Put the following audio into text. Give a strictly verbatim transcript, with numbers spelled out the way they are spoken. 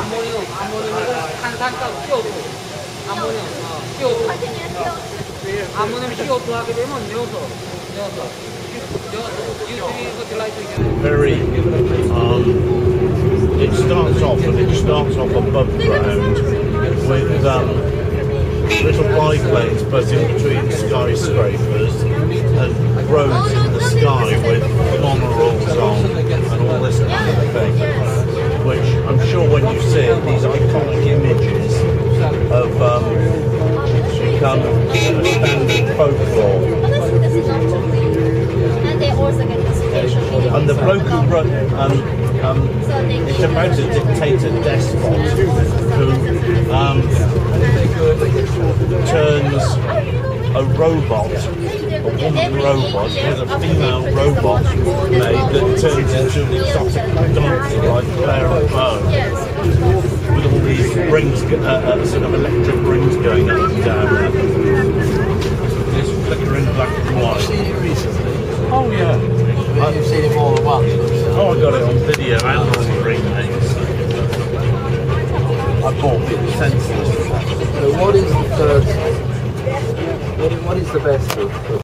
아모늄, 아모늄을 탄산가스 씨오투, 아모늄, 어, 씨오투. 아모늄 씨오투 하게 되면 넣어서, 넣어서, 넣어서, 유트리 fertilizer. Very, um, it starts off and it starts off above ground with um, little biplanes buzzing between skyscrapers and roads in the sky with monorails on and all this kind of thing, which I'm sure when you see it, these iconic images have um, become a standard folklore. And the bloke who wrote um, um, it's about a dictator despot who um, turns a robot, a woman robot, with a female robot made that turns into an exotic dancer like Claire and Bo, with all these rings, uh, uh, sort of electric rings going up and down. This flickering black and white. Oh yeah. You've seen it all at once. Oh, I got it on video and on remakes. I bought it senseless. So what is the first, what, what is the best of